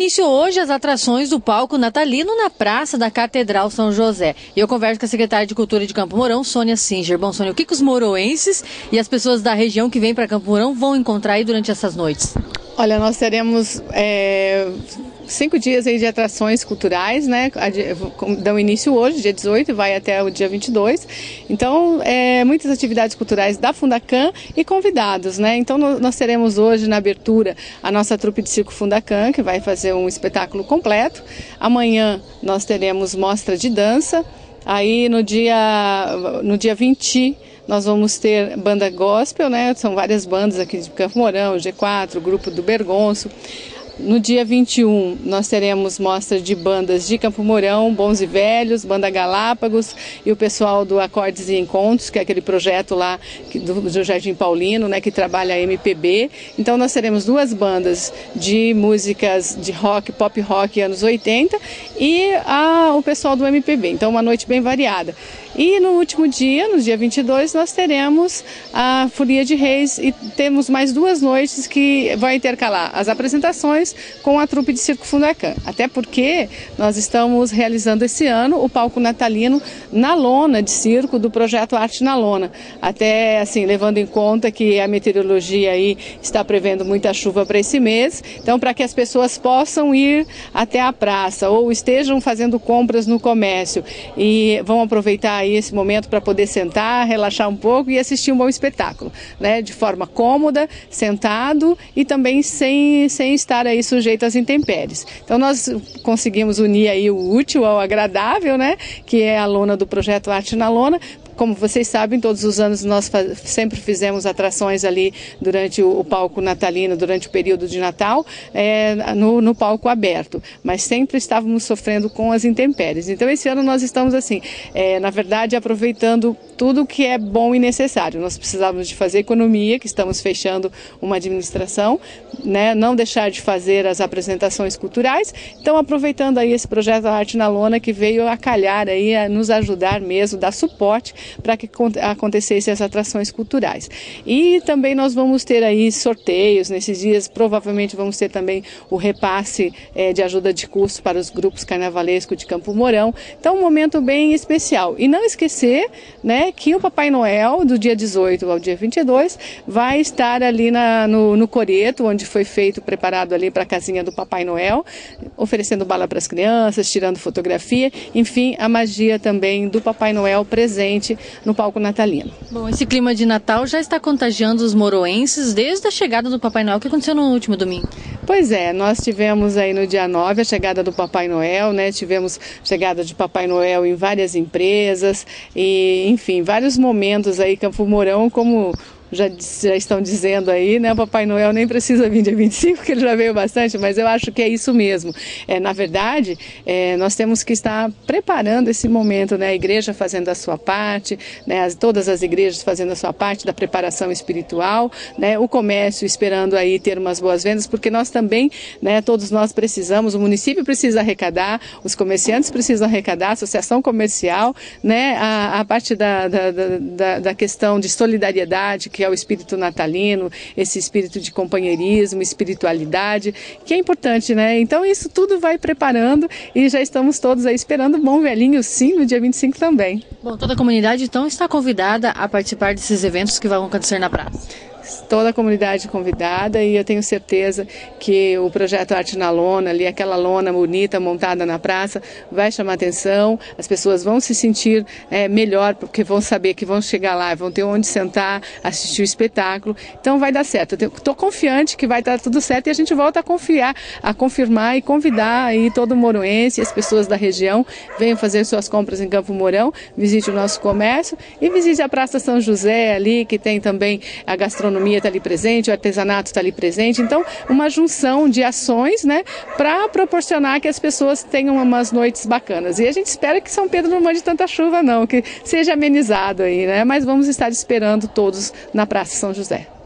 início hoje as atrações do palco natalino na Praça da Catedral São José. E eu converso com a secretária de Cultura de Campo Mourão, Sônia Singer. Bom, Sônia, o que os mouroenses e as pessoas da região que vêm para Campo Mourão vão encontrar aí durante essas noites? Olha, nós teremos 5 dias aí de atrações culturais, né? Dão início hoje, dia 18, e vai até o dia 22. Então, muitas atividades culturais da Fundacan e convidados, né? Então, nós teremos hoje na abertura a nossa trupe de circo Fundacan, que vai fazer um espetáculo completo. Amanhã nós teremos mostra de dança. Aí no dia 20 nós vamos ter banda gospel, né? São várias bandas aqui de Campo Mourão, G4, o grupo do Bergonço. No dia 21, nós teremos mostra de bandas de Campo Mourão, Bons e Velhos, Banda Galápagos e o pessoal do Acordes e Encontros, que é aquele projeto lá do Jardim Paulino, né, que trabalha a MPB. Então nós teremos 2 bandas de músicas de rock, pop rock anos 80 e o pessoal do MPB. Então uma noite bem variada. E no último dia, no dia 22, nós teremos a Folia de Reis e temos mais 2 noites que vai intercalar as apresentações com a trupe de circo Fundacan. Até porque nós estamos realizando esse ano o palco natalino na lona de circo do projeto Arte na Lona. Até assim, levando em conta que a meteorologia aí está prevendo muita chuva para esse mês, então para que as pessoas possam ir até a praça ou estejam fazendo compras no comércio e vão aproveitar aí esse momento para poder sentar, relaxar um pouco e assistir um bom espetáculo, né? De forma cômoda, sentado e também sem estar aí sujeito às intempéries. Então nós conseguimos unir aí o útil ao agradável, né? Que é a lona do projeto Arte na Lona. Como vocês sabem, todos os anos nós sempre fizemos atrações ali durante o palco natalino, durante o período de Natal, no palco aberto, mas sempre estávamos sofrendo com as intempéries. Então esse ano nós estamos assim, na verdade, aproveitando tudo que é bom e necessário. Nós precisávamos de fazer economia, que estamos fechando uma administração, né? Não deixar de fazer as apresentações culturais, então aproveitando aí esse projeto Arte na Lona, que veio a calhar aí a nos ajudar mesmo, dar suporte para que acontecessem as atrações culturais. E também nós vamos ter aí sorteios nesses dias, provavelmente vamos ter também o repasse de ajuda de custo para os grupos carnavalescos de Campo Mourão. Então um momento bem especial. E não esquecer, né, que o Papai Noel, do dia 18 ao dia 22, vai estar ali no coreto, onde foi preparado ali para a casinha do Papai Noel, oferecendo bala para as crianças, tirando fotografia, enfim, a magia também do Papai Noel presente no palco natalino. Bom, esse clima de Natal já está contagiando os mouroenses desde a chegada do Papai Noel, que aconteceu no último domingo. Pois é, nós tivemos aí no dia 9 a chegada do Papai Noel, né? Tivemos chegada de Papai Noel em várias empresas e, enfim, vários momentos aí, Campo Mourão, como já estão dizendo aí, né? O Papai Noel nem precisa vir dia 25, porque ele já veio bastante, mas eu acho que é isso mesmo. Na verdade, nós temos que estar preparando esse momento, né? A igreja fazendo a sua parte, né? Todas as igrejas fazendo a sua parte da preparação espiritual, né? O comércio esperando aí ter umas boas vendas, porque nós também, né? Todos nós precisamos, o município precisa arrecadar, os comerciantes precisam arrecadar, a associação comercial, né? A parte da questão de solidariedade, que é o espírito natalino, esse espírito de companheirismo, espiritualidade, que é importante, né? Então isso tudo vai preparando e já estamos todos aí esperando o Bom Velhinho, sim, no dia 25 também. Bom, toda a comunidade então está convidada a participar desses eventos que vão acontecer na praça. Toda a comunidade convidada e eu tenho certeza que o projeto Arte na Lona, ali aquela lona bonita montada na praça, vai chamar atenção, as pessoas vão se sentir melhor, porque vão saber que vão chegar lá, vão ter onde sentar, assistir o espetáculo, então vai dar certo. Eu estou confiante que vai dar tudo certo e a gente volta a confirmar e convidar aí todo mouroense, as pessoas da região, venham fazer suas compras em Campo Mourão, visite o nosso comércio e visite a Praça São José ali, que tem também a gastronomia está ali presente, o artesanato está ali presente, então uma junção de ações, né, para proporcionar que as pessoas tenham umas noites bacanas. E a gente espera que São Pedro não mande tanta chuva não, que seja amenizado aí, né, mas vamos estar esperando todos na Praça São José.